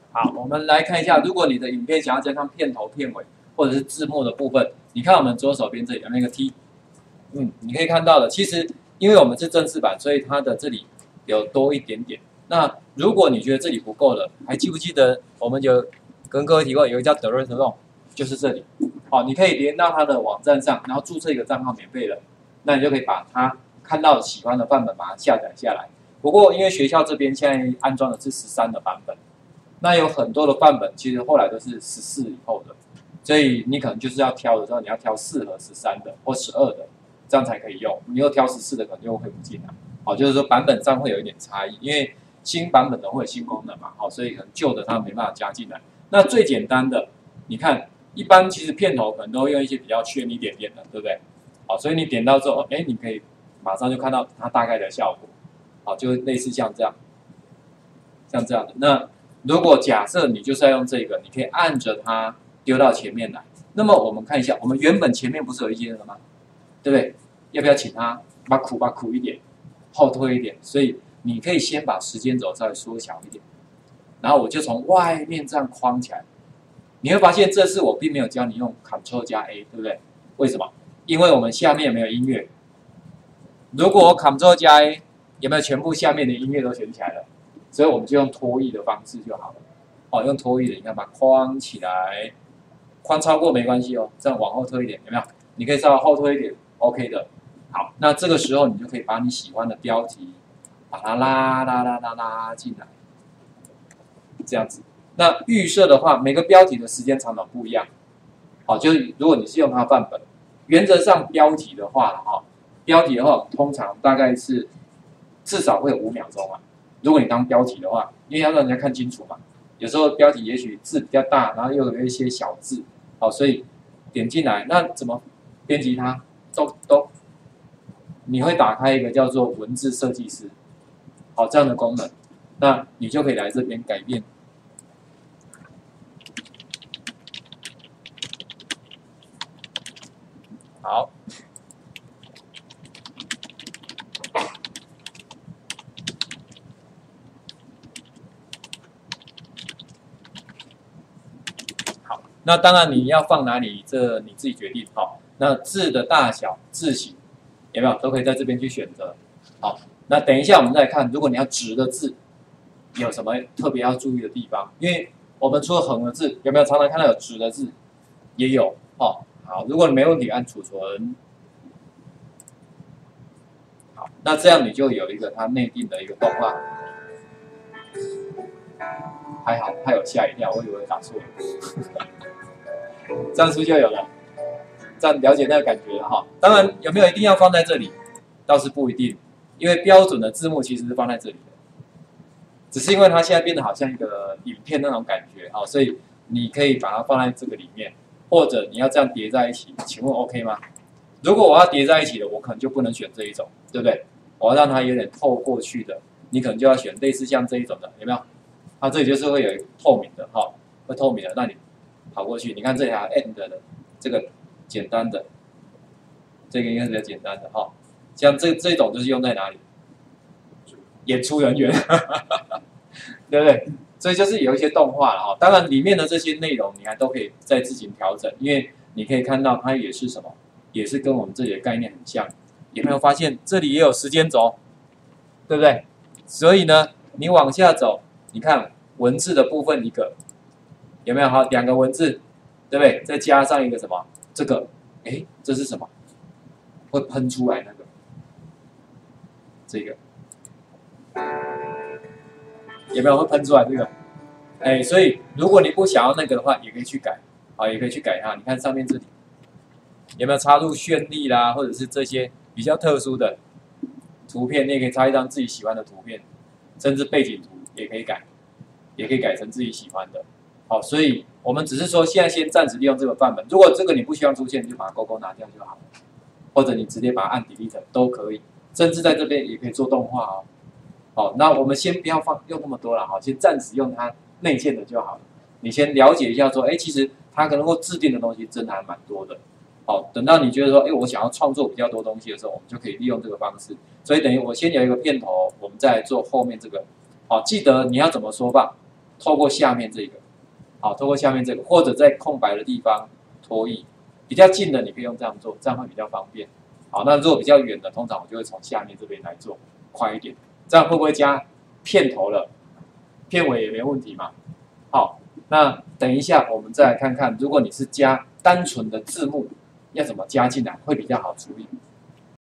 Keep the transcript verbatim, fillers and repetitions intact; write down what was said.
好，我们来看一下，如果你的影片想要加上片头、片尾或者是字幕的部分，你看我们左手边这里有那个 T， 嗯，你可以看到的，其实因为我们是正式版，所以它的这里有多一点点。那如果你觉得这里不够了，还记不记得我们有跟各位提过有一个叫 Direct Link， 就是这里，好，你可以连到它的网站上，然后注册一个账号免费的，那你就可以把它看到喜欢的范本把它下载下来。不过因为学校这边现在安装的是十三的版本。那有很多的范本，其实后来都是十四以后的，所以你可能就是要挑的时候，你要挑适合十三的或十二的，这样才可以用。你又挑十四的，可能就会不进来。好，就是说版本上会有一点差异，因为新版本的会有新功能嘛，好，所以可能旧的它没办法加进来。那最简单的，你看，一般其实片头可能都会用一些比较炫一点点的，对不对？好，所以你点到之后，哎，你可以马上就看到它大概的效果，好，就类似像这样，像这样的那。如果假设你就是要用这个，你可以按着它丢到前面来。那么我们看一下，我们原本前面不是有一些了吗？对不对？要不要请它把苦把苦一点，后推一点？所以你可以先把时间轴稍微缩小一点，然后我就从外面这样框起来。你会发现这次我并没有教你用 Ctrl 加 A， 对不对？为什么？因为我们下面没有音乐。如果我 Ctrl 加 A， 有没有全部下面的音乐都选起来了？所以我们就用拖曳的方式就好了，哦，用拖曳的，你看把它框起来，框超过没关系哦，这样往后推一点，有没有？你可以稍微后推一点 ，OK 的。好，那这个时候你就可以把你喜欢的标题，把它拉拉拉拉拉进来，这样子。那预设的话，每个标题的时间长短不一样，好，就是如果你是用它范本，原则上标题的话，哈，标题的话通常大概是至少会有五秒钟啊。如果你当标题的话，因为要让人家看清楚嘛，有时候标题也许字比较大，然后又有一些小字，好，所以点进来，那怎么编辑它？都都，你会打开一个叫做文字设计师，好，这样的功能，那你就可以来这边改变。好。那当然你要放哪里，这你自己决定。好，那字的大小、字形有没有都可以在这边去选择。好，那等一下我们再看，如果你要直的字，有什么特别要注意的地方？因为我们除了横的字，有没有常常看到有直的字？也有。哦，好，如果你没问题，按储存。好，那这样你就有一个它内定的一个动画。还好，它有吓一跳，我以为打错了。这样是不是就有了？这样了解那个感觉了哈。当然，有没有一定要放在这里？倒是不一定，因为标准的字幕其实是放在这里的，只是因为它现在变得好像一个影片那种感觉哈，所以你可以把它放在这个里面，或者你要这样叠在一起，请问 OK 吗？如果我要叠在一起的，我可能就不能选这一种，对不对？我要让它有点透过去的，你可能就要选类似像这一种的，有没有？它这里就是会有透明的哈，会透明的，那你跑过去，你看这里还有 end 的，这个简单的，这个应该是比较简单的哈。像这这种就是用在哪里？演出人员，对不对？所以就是有一些动画了哈。当然里面的这些内容你还都可以再自行调整，因为你可以看到它也是什么，也是跟我们这里的概念很像。有没有发现这里也有时间轴，对不对？所以呢，你往下走，你看文字的部分一个，有没有？好，两个文字，对不对？再加上一个什么？这个，哎，这是什么？会喷出来那个，这个有没有会喷出来这个？哎，所以如果你不想要那个的话，也可以去改，好，也可以去改它。你看上面这里有没有插入绚丽啦，或者是这些比较特殊的图片，你也可以插一张自己喜欢的图片，甚至背景图也可以改，也可以改成自己喜欢的。好，所以我们只是说现在先暂时利用这个范本，如果这个你不希望出现，你就把它勾勾拿掉就好了，或者你直接把它按 delete 都可以，甚至在这边也可以做动画哦。好，那我们先不要放用那么多了，好，先暂时用它内建的就好了。你先了解一下说，哎，其实它可能会制定的东西真的还蛮多的。好，等到你觉得说，哎，我想要创作比较多东西的时候，我们就可以利用这个方式。所以等于我先有一个片头，我们再来做后面这个。好，记得你要怎么说吧。 透过下面这个，好，透过下面这个，或者在空白的地方拖曳。比较近的你可以用这样做，这样会比较方便。好，那如果比较远的，通常我就会从下面这边来做，快一点。这样会不会加片头了？片尾也没问题嘛。好，那等一下我们再来看看，如果你是加单纯的字幕，要怎么加进来会比较好处理。